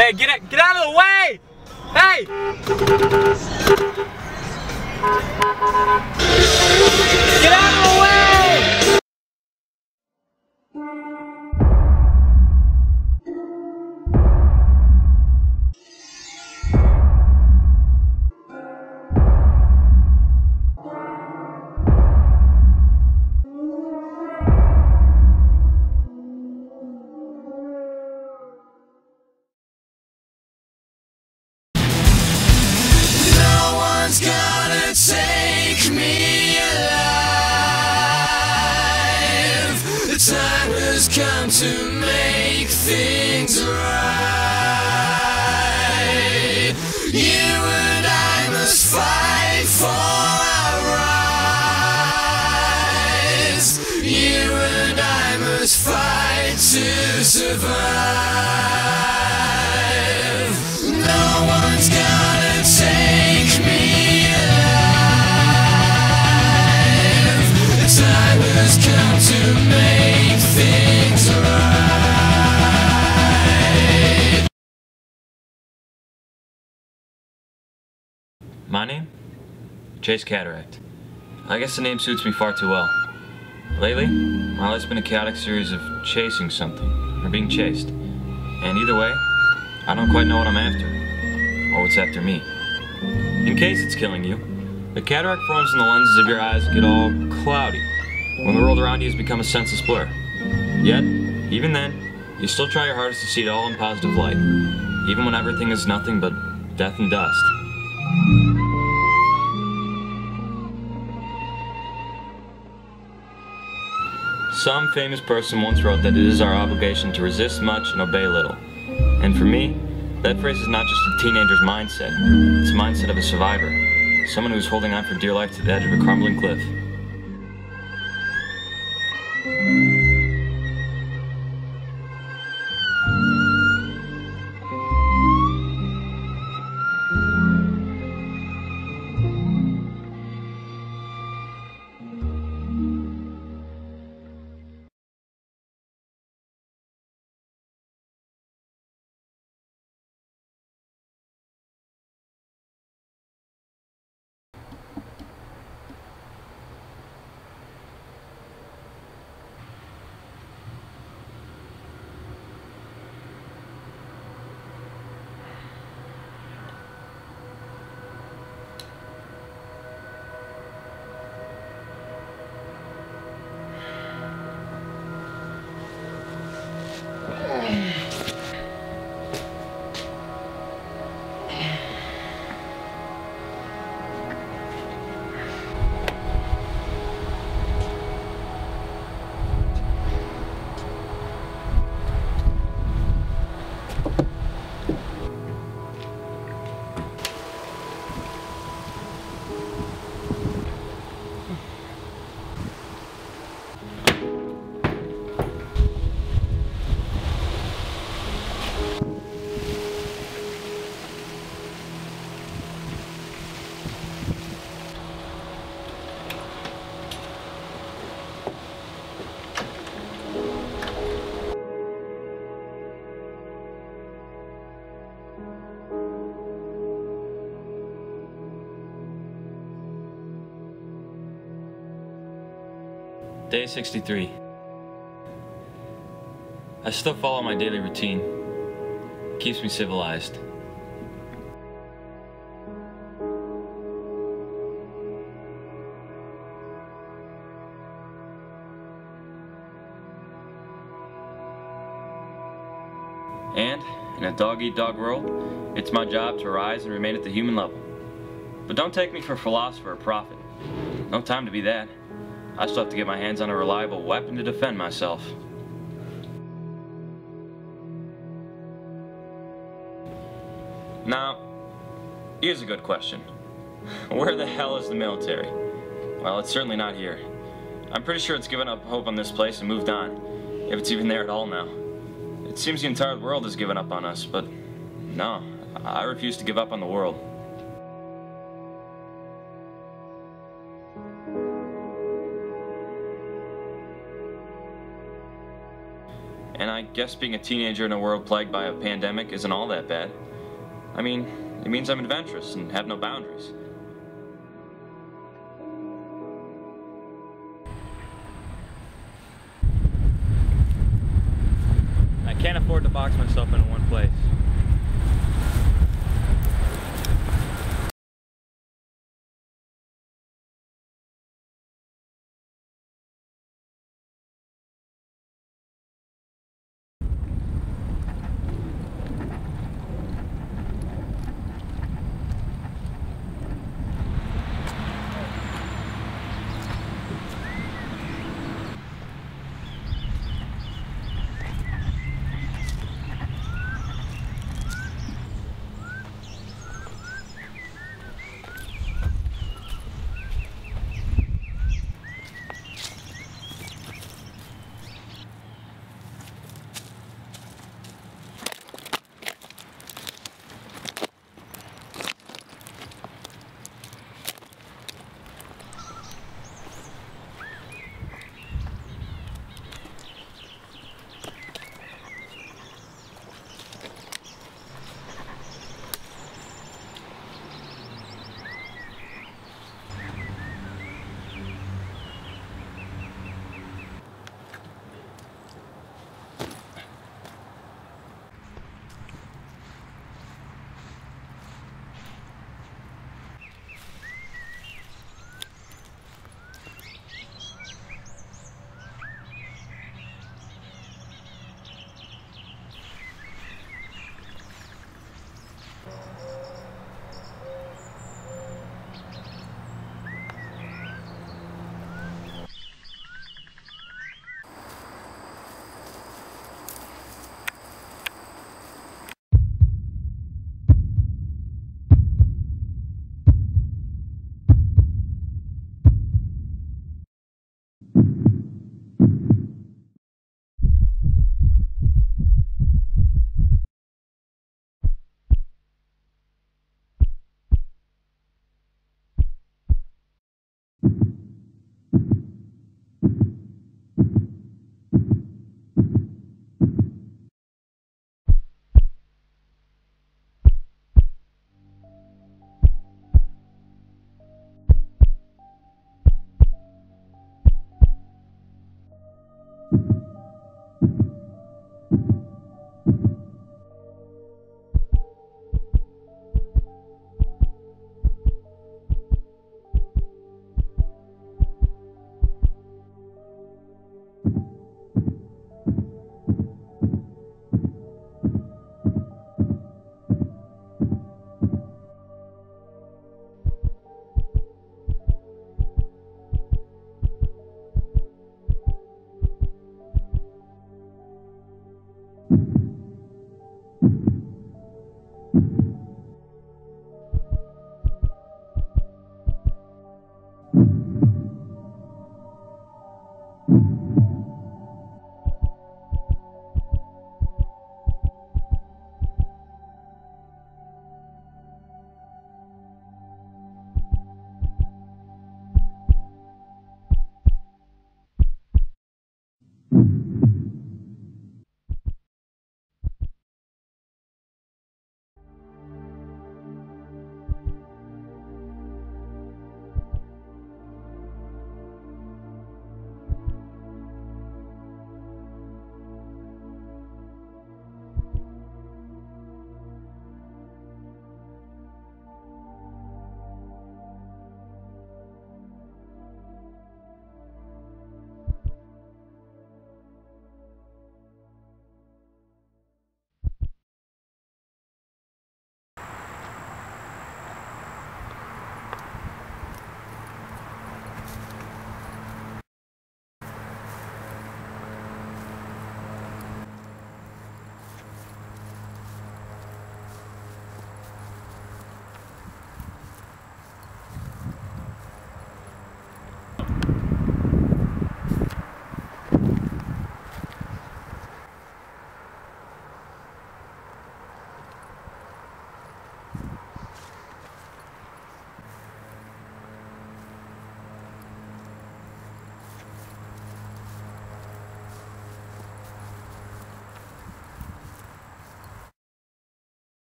Hey, get out of the way! Hey! Get out of the way! Gonna take me alive. The time has come to make things right. You and I must fight for our rights. You and I must fight to survive. No one's gonna take me. Time has come to make things right. My name? Chase Cataract. I guess the name suits me far too well. Lately, my life's been a chaotic series of chasing something, or being chased. And either way, I don't quite know what I'm after, or what's after me. In case it's killing you, the cataract forms when the lenses of your eyes get all cloudy, when the world around you has become a senseless blur. Yet, even then, you still try your hardest to see it all in positive light, even when everything is nothing but death and dust. Some famous person once wrote that it is our obligation to resist much and obey little. And for me, that phrase is not just a teenager's mindset, it's the mindset of a survivor, someone who is holding on for dear life to the edge of a crumbling cliff. Day 63. I still follow my daily routine. It keeps me civilized. And, in a dog-eat-dog world, it's my job to rise and remain at the human level. But don't take me for a philosopher or prophet. No time to be that. I still have to get my hands on a reliable weapon to defend myself. Now, here's a good question. Where the hell is the military? Well, it's certainly not here. I'm pretty sure it's given up hope on this place and moved on, if it's even there at all now. It seems the entire world has given up on us, but no, I refuse to give up on the world. And I guess being a teenager in a world plagued by a pandemic isn't all that bad. I mean, it means I'm adventurous and have no boundaries. I can't afford to box myself into one place.